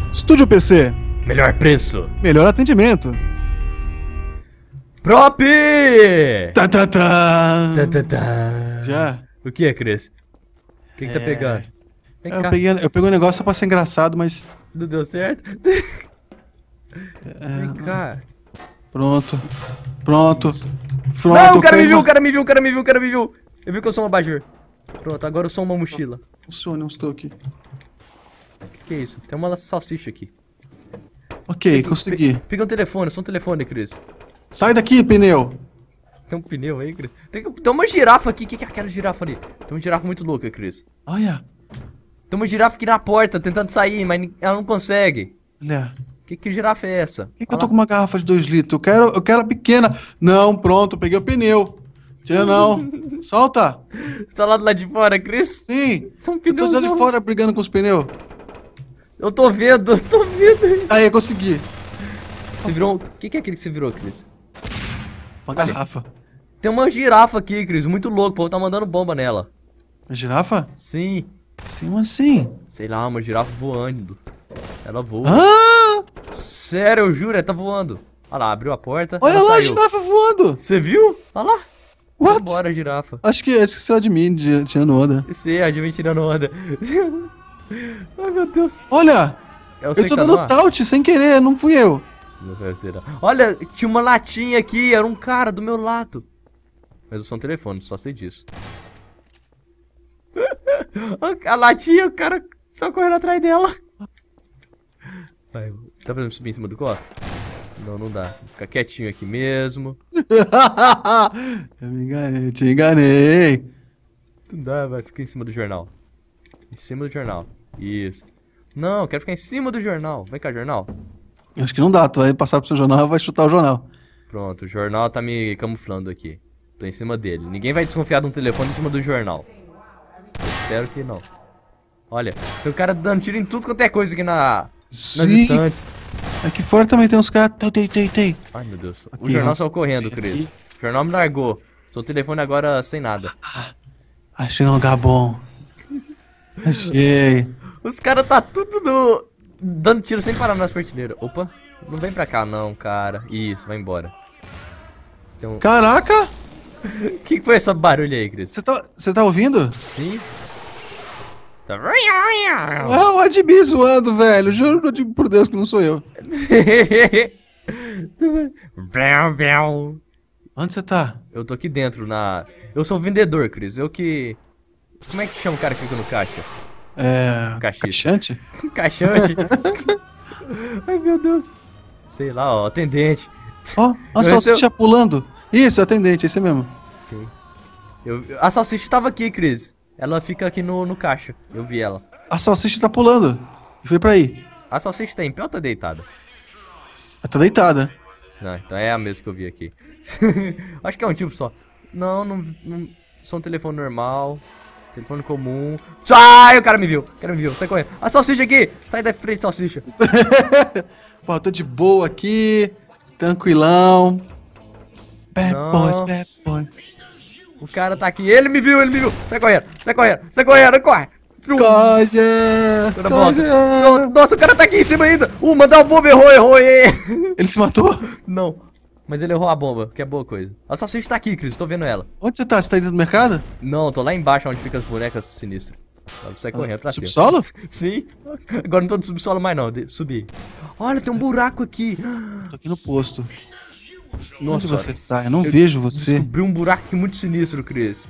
Estúdio PC. Melhor preço. Melhor atendimento. Prop! Tá, tá, tá. Tá, tá, tá. Já. O que é, Cris? O que tá pegando? Vem cá. Eu peguei um negócio só pra ser engraçado, mas... Não deu certo? Vem cá. Pronto. Pronto. Pronto. Não, o cara me viu, o cara me viu, o cara me viu, o cara me viu. Eu vi que eu sou um abajur. Pronto, agora eu sou uma mochila. Funciona, eu estou aqui. O que é isso? Tem uma salsicha aqui. Ok, consegui. Pega um telefone, eu sou um telefone, Cris. Sai daqui, pneu. Tem um pneu aí, Cris. Tem uma girafa aqui. O que é aquela girafa ali? Tem uma girafa muito louca, Cris. Olha. Tem uma girafa aqui na porta tentando sair, mas ela não consegue. Olha. Que girafa é essa? Por que eu tô com uma garrafa de 2 litros? Eu quero a pequena. Não, pronto, peguei o pneu. Tira não. Solta. Você tá lá do lado de fora, Cris? Sim. Tem um Eu tô pneuzão. de fora brigando com os pneus. Eu tô vendo, eu tô vendo. Aí, consegui. Você virou... O que é aquele que você virou, Cris? Uma garrafa. Tem uma girafa aqui, Cris, muito louco. O povo tá mandando bomba nela. Uma girafa? Sim. Sim, assim. Sei lá, uma girafa voando. Ela voa. Ah! Sério, eu juro, ela tá voando. Olha lá, abriu a porta. Olha ela lá, a saiu. girafa voando. Você viu? Olha lá. What? Bora, girafa. Acho que esqueceu de mim, tirando onda. Você, a de tirando onda. Ai, meu Deus. Olha, É eu você tô que tá dando no ar? taut sem querer, não fui eu. Não vai ser, não. Olha, tinha uma latinha aqui, era um cara do meu lado. Mas eu sou um telefone, só sei disso. A latinha, o cara só correndo atrás dela. Vai, dá pra subir em cima do cofre? Não, não dá. Vou ficar quietinho aqui mesmo. Eu me enganei, te enganei. Não dá, vai ficar em cima do jornal. Em cima do jornal. Isso. Não, eu quero ficar em cima do jornal. Vem cá, jornal. Acho que não dá, tu vai passar pro seu jornal e vai chutar o jornal. Pronto, o jornal tá me camuflando aqui. Tô em cima dele. Ninguém vai desconfiar de um telefone em cima do jornal. Eu espero que não. Olha, tem um cara dando tiro em tudo quanto é coisa aqui nas estantes. Aqui fora também tem uns caras. Tem. Ai, meu Deus. O Aqui, jornal nossa. saiu correndo, Cris. O jornal me largou. Seu telefone agora sem nada. Achei um lugar bom. Achei. Os caras tá tudo dando tiro sem parar nas prateleiras. Opa, não vem pra cá não, cara. Isso, vai embora. Tem um... Caraca! Que foi esse barulho aí, Cris? Você tá ouvindo? Sim. Tá... Ah, o Admin zoando, velho. Juro por Deus que não sou eu. Onde você tá? Eu tô aqui dentro na... Eu sou o vendedor, Cris. Eu que... Como é que chama o cara que fica no caixa? Caixista. Caixante? Caixante? Ai, meu Deus. Sei lá, ó, atendente. Ó, a salsicha pulando. Isso, atendente, esse mesmo. Sim. A salsicha tava aqui, Cris. Ela fica aqui no caixa. Eu vi ela. A salsicha tá pulando. E foi pra aí. A salsicha tá em pé ou tá deitada? Ela tá deitada. Não, então é a mesma que eu vi aqui. Acho que é um tipo só. Não. Só um telefone normal. Telefone comum. Sai! O cara me viu. Sai correndo. A salsicha aqui! Sai da frente, salsicha. Pô, eu tô de boa aqui. Tranquilão. Bad boys. O cara tá aqui. Ele me viu. Sai correndo. Corre. Coja! Nossa, o cara tá aqui em cima ainda. Mandar uma bomba, errou. Ele se matou? Não. Mas ele errou a bomba, que é boa coisa. A salsicha tá aqui, Cris, tô vendo ela. Onde você tá? Você tá aí dentro do mercado? Não, tô lá embaixo onde ficam as bonecas sinistras. Ela sai correndo pra cima. Subsolo? Sim. Agora não tô no subsolo mais não, subi. Olha, tem um buraco aqui. Tô aqui no posto. Nossa, onde você tá? Eu não vejo você. Descobri um buraco aqui muito sinistro, Cris.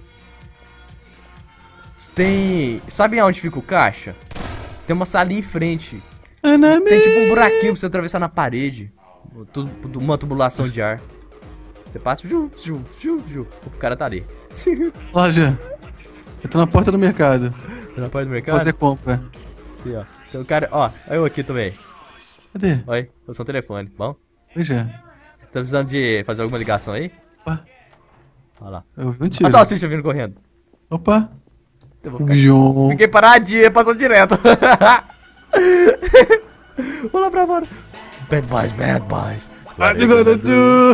Tem... Sabe onde fica o caixa? Tem uma salinha em frente. Tem tipo um buraquinho pra você atravessar na parede. Uma tubulação de ar. Você passa, o cara tá ali. Loja, eu tô na porta do mercado. Tá na porta do mercado? Fazer compra. Sim, ó. Tem um cara, ó, eu aqui também. Cadê? Oi, eu sou o telefone, bom? Veja. Tá precisando de fazer alguma ligação aí? Opa. Olha lá. Eu vi um tiro. A salsicha vindo correndo. Opa. Eu vou ficar... Fiquei paradinho, passou direto. Vou lá pra fora. Bad boys. What you gonna do?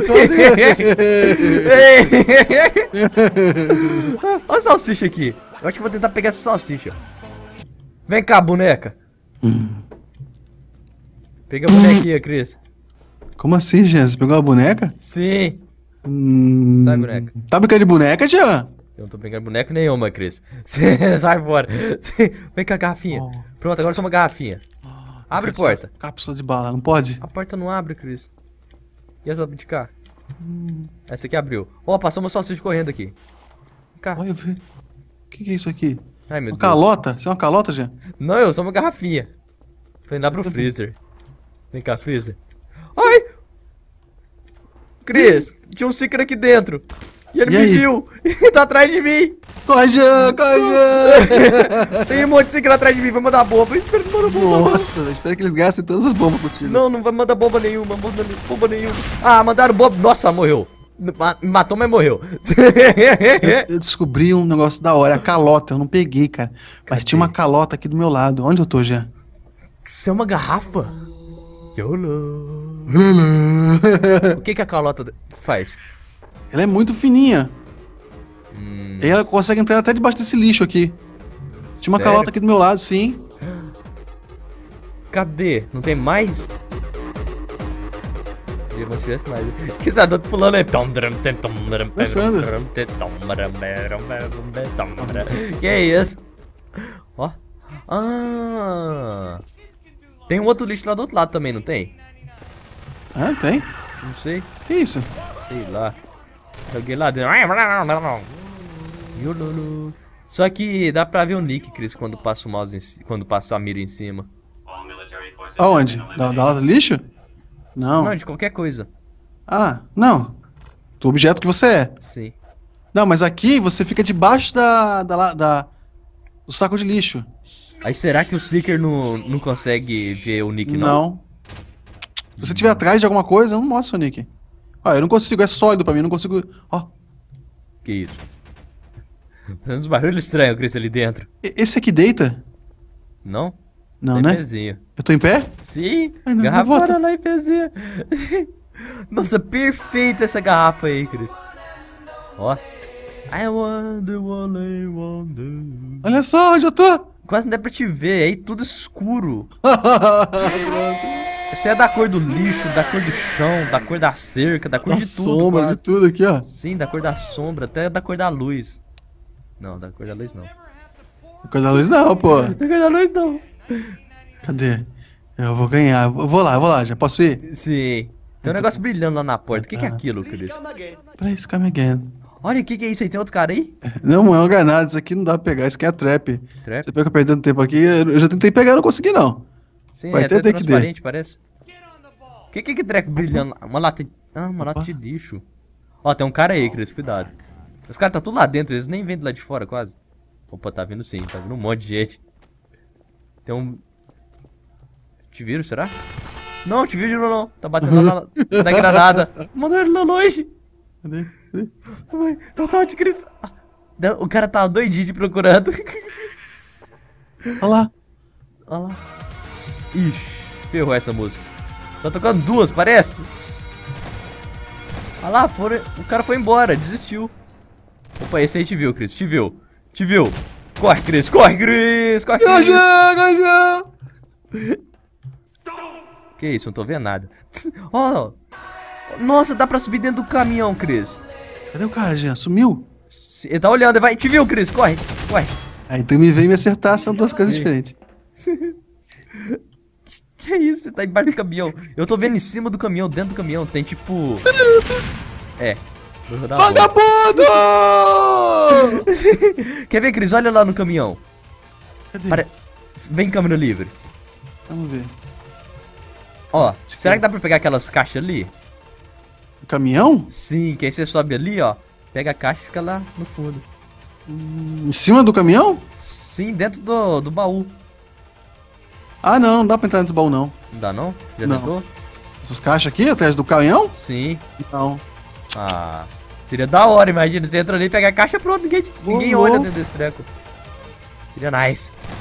Olha a salsicha aqui. Eu acho que vou tentar pegar essa salsicha. Vem cá, boneca. Pega a bonequinha, Cris. Como assim, Jean? Você pegou a boneca? Sim. Sai, boneca. Tá brincando de boneca, Jean? Eu não tô brincando de boneca nenhuma, Cris. Sai fora. Vem cá, garrafinha. Pronto, agora só uma garrafinha. Abre a porta. Cápsula de bala, não pode? A porta não abre, Cris. E essa de cá? Essa aqui abriu. Ó, passou uma salsicha correndo aqui. Vem cá. Olha, o que é isso aqui? Ai, meu Uma Deus. calota? Você é uma calota, Jean? Não, eu sou uma garrafinha. Tô indo lá pro freezer. Vem cá, freezer. Ai! Cris, tinha um Seeker aqui dentro. E ele E me aí? viu. E tá atrás de mim. Corre, Jean! Corre, Jean! Tem um monte de Seeker atrás de mim. Vai mandar bomba. Espera que manda bomba. Nossa, velho, espero que eles gastem todas as bombas contigo. Não, não vai mandar bomba nenhuma. Bomba nenhuma. Ah, mandaram bomba. Nossa, morreu. Me matou, mas morreu. Eu descobri um negócio da hora, a calota, eu não peguei, cara. Mas tinha uma calota aqui do meu lado. Onde eu tô, Jean? Isso é uma garrafa? YOLO. O que a calota faz? Ela é muito fininha. E ela consegue entrar até debaixo desse lixo aqui. Tinha uma Sério? calota aqui do meu lado, sim. Cadê? Não tem mais? Se não tivesse mais. Que tá dando pulando aí? Dançando. Que é isso? Ó. Ah. Tem um outro lixo lá do outro lado também, não tem? Ah, tem? Não sei. Que isso? Sei lá. Joguei lá dentro. Só que dá pra ver o Nick, Chris, quando passa o mouse quando passa a mira em cima. Aonde? Da lata do lixo? Não. Não, de qualquer coisa. Ah, não. Do objeto que você é. Sim. Não, mas aqui você fica debaixo do saco de lixo. Aí será que o Seeker não consegue ver o Nick, não? Não. Se você estiver atrás de alguma coisa, eu não mostro o Nick. Ó, eu não consigo, é sólido pra mim, eu não consigo... Ó, Que isso? Fazendo uns barulhos estranhos, Chris, ali dentro. esse aqui deita? Não? Não, Tem né? pezinho. Eu tô em pé? Sim, Ai, não, garrafona volta. lá em pezinho. Nossa, perfeito essa garrafa aí, Chris. Ó. I wonder what I wonder. Olha só onde eu tô! Quase não dá pra te ver, aí tudo escuro. Pronto. Isso é da cor do lixo, da cor do chão, da cor da cerca, da cor Da de tudo. sombra, quase. de tudo aqui, ó. Sim, da cor da sombra, até da cor da luz. Não, da cor da luz não. Coisa da luz não, pô. Da cor da luz não. Cadê? Eu vou ganhar. Eu vou lá, já posso ir? Sim. Tem um negócio brilhando lá na porta. O que é aquilo, Chris? Please come again. Olha, o que é isso aí? Tem outro cara aí? Não, é uma granada, isso aqui não dá pra pegar, isso aqui é trap. Trap? Você pega perdendo tempo aqui, eu já tentei pegar, não consegui não. Sim, Vai é até ter que transparente, parece. O que é treco brilhando? Uma lata de... Ah, uma lata de lixo. Ó, tem um cara aí, Chris, cuidado. Os caras tá tudo lá dentro, eles nem vêm do lado de fora, quase. Opa, tá vindo sim, tá vindo um monte de gente. Tem um... Te viram, será? Não, te viram não. Tá batendo lá na granada. Mandou ele lá longe. Cadê? Não tava de Chris. O cara tava doidinho de procurando. Olha lá. Olha lá. Ixi, ferrou essa música. Tá tocando duas, parece. Olha lá, o cara foi embora, desistiu. Opa, esse aí te viu, Chris, te viu. Te viu. Corre, Chris, corre, Chris, corre, Chris. Gajão! Que isso, não tô vendo nada. Ó, nossa, dá pra subir dentro do caminhão, Chris. Cadê o cara, Jean? Sumiu? Ele tá olhando, vai. Te viu, Chris, corre, corre. Aí tu me veio me acertar, são duas coisas diferentes. Que isso? Você tá embaixo do caminhão. Eu tô vendo em cima do caminhão, dentro do caminhão. Tem tipo... É. Vou rodar uma volta. Vagabundo! Quer ver, Cris? Olha lá no caminhão. Cadê? Vem câmera livre. Vamos ver. Ó, será que dá pra pegar aquelas caixas ali? O caminhão? Sim, que aí você sobe ali, ó. Pega a caixa e fica lá no fundo. Em cima do caminhão? Sim, dentro do baú. Ah, não, não dá pra entrar dentro do baú, não. Não dá não? Já Não. tentou? Essas caixas aqui, atrás do caminhão? Sim. Não. Ah, seria da hora, imagina. Você entra ali, pega a caixa, pronto, ninguém olha louco. dentro desse treco. Seria nice.